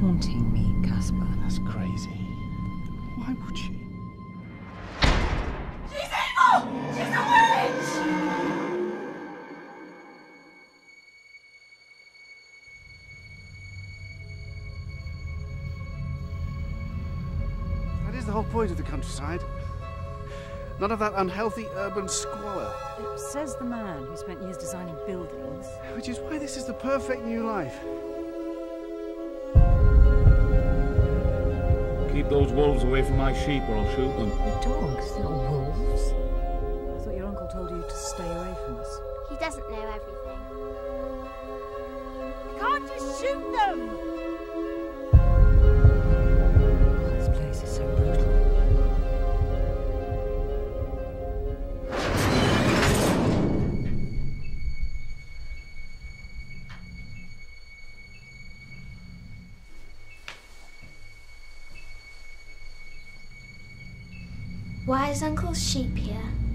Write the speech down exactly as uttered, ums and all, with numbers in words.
haunting me, Caspar. That's crazy. Why would she? She's evil! She's a witch! That is the whole point of the countryside. None of that unhealthy urban squalor. It says the man who spent years designing buildings. Which is why this is the perfect new life. Keep those wolves away from my sheep or I'll shoot them. They're dogs, not wolves. I thought your uncle told you to stay away from us. He doesn't know everything. You can't just shoot them! God, this place is so brutal. Why is Uncle's sheep here?